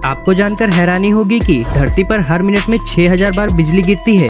आपको जानकर हैरानी होगी कि धरती पर हर मिनट में 6000 बार बिजली गिरती है।